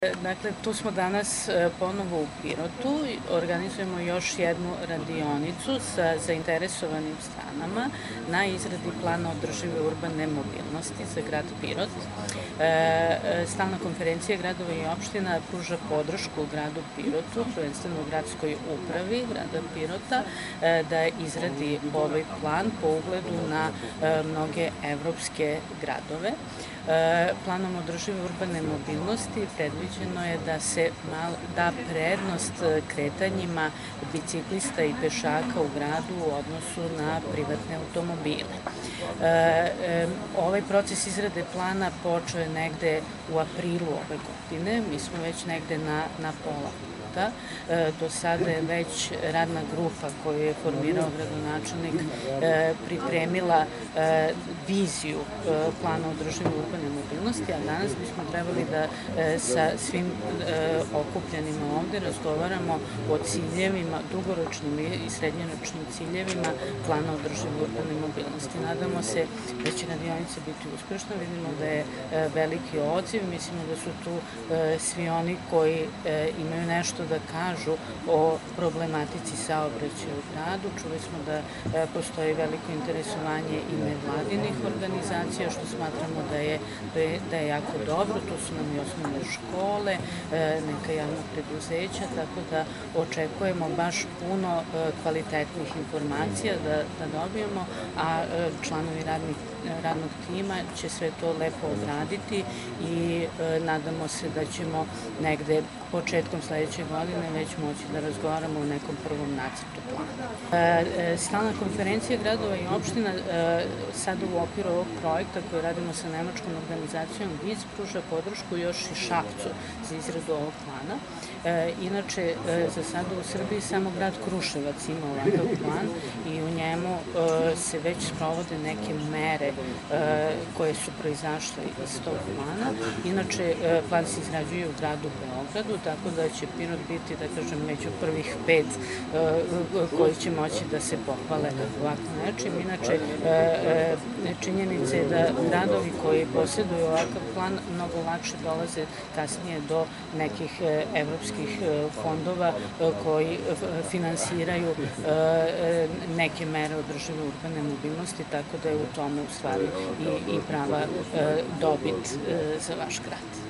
Dakle, tu smo danas ponovo u Pirotu. Organizujemo još jednu radionicu sa zainteresovanim stranama na izradi plana održive urbane mobilnosti za grad Pirot. Stalna konferencija gradova i opština pruža podršku gradu Pirotu, prvenstveno gradskoj upravi grada Pirota, da izradi ovaj plan po ugledu na mnoge evropske gradove. Planom održive urbane mobilnosti predviđeno je da se da prednost kretanjima biciklista i pešaka u gradu u odnosu na privatne automobile. Ovaj proces izrade plana počeo je negde u aprilu ove godine. Mi smo već negde na pola puta. Do sada je već radna grupa koju je formirao gradonačelnik pripremila viziju plana održive urbane mobilnosti, a danas bismo trebali da sa svim okupljenima ovde razgovaramo o ciljevima, dugoročnim i srednjoročnim ciljevima plana održive urbane mobilnosti. Nadamo se da će radionica biti uspešna, vidimo da je veliki odziv, mislimo da su tu svi oni koji imaju nešto da kažu o problematici saobraćaja u gradu. Čuli smo da postoji veliko interesovanje i nevladinih organizacija, što smatramo da je jako dobro. Tu su nam i osnovne škole, neka javna preduzeća, tako da očekujemo baš puno kvalitetnih informacija da dobijemo, a članovi radnog tima će sve to lepo obraditi i nadamo se da ćemo negde početkom sledeće godine već moći da razgovaramo o nekom prvom nacrtu plana. Stalna konferencija gradova i opština sada u okviru ovog projekta koji radimo sa nemačkom organizacijom GIZ pruža podršku još i Šapcu za izradu ovog plana. Inače, za sada u Srbiji samo grad Kruševac ima ovakav plan i u njemu se već sprovode neke mere koje su proizašle iz tog plana. Inače, plan se izrađuje u gradu Beogradu, tako da će Pirot biti, da kažem, među prvih 5 koji će moći da se pohvale ovako nečim. Inače, činjenica je da gradovi koji posjeduju ovakav plan mnogo lakše dolaze kasnije do nekih evropskih fondova koji finansiraju neke mere održive urbane mobilnosti, tako da je u tome u stvari i prava dobit za vaš grad.